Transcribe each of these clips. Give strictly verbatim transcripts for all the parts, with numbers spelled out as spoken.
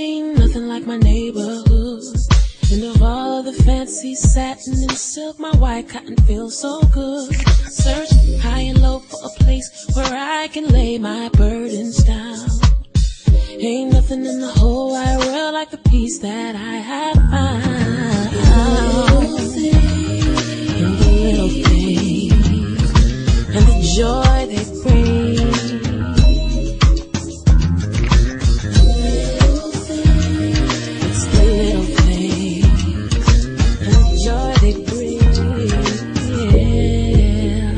Ain't nothing like my neighborhood. And of all of the fancy satin and silk, my white cotton feels so good. Search high and low for a place where I can lay my burdens down. Ain't nothing in the whole wide world like the peace that I have found. In the little things and the joy they bring. It's the little things and the joy they bring. Yeah.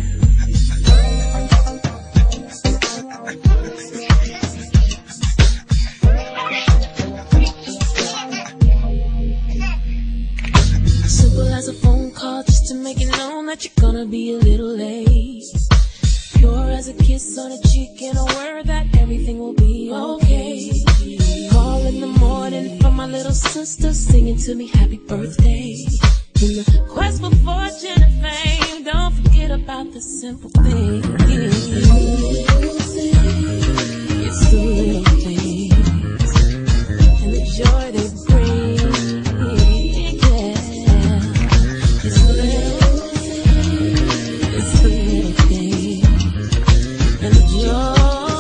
Simple as a phone call just to make it known that you're gonna be a little late. Pure as a kiss on a cheek and a word that everything will be okay. Call in the morning from my little sister singing to me happy birthday. In the quest for fortune and fame, don't forget about the simple things. It's the little things and the joy they bring. It's the little things and the joy.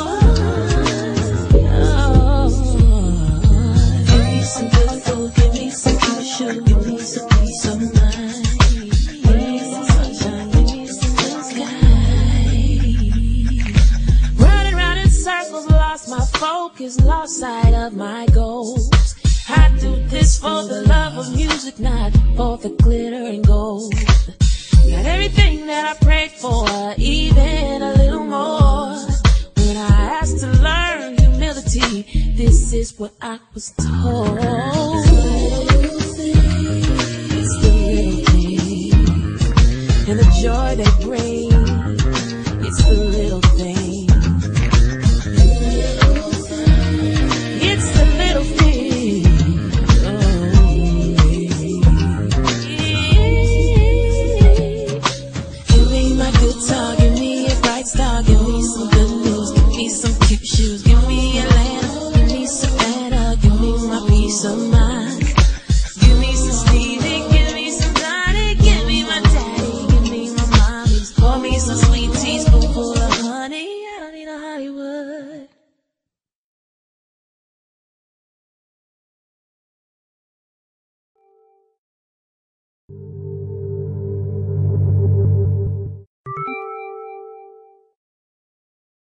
Give me some good food, give me some good sugar, give me some peace of mind. Give me some sunshine, give me some blue sky. Running round in circles, lost my focus, lost sight of my goals. I do this for the love of music, not for the glitter and gold. Got everything that I prayed for, even a little more. When I asked to learn humility, this is what I was told. It's the little things and the joy they bring. It's the little things. It's the little things. Guitar, give me a bright star, give me some good news, give me some cute shoes, give me Atlanta, give me Savannah, give me my peace of mind.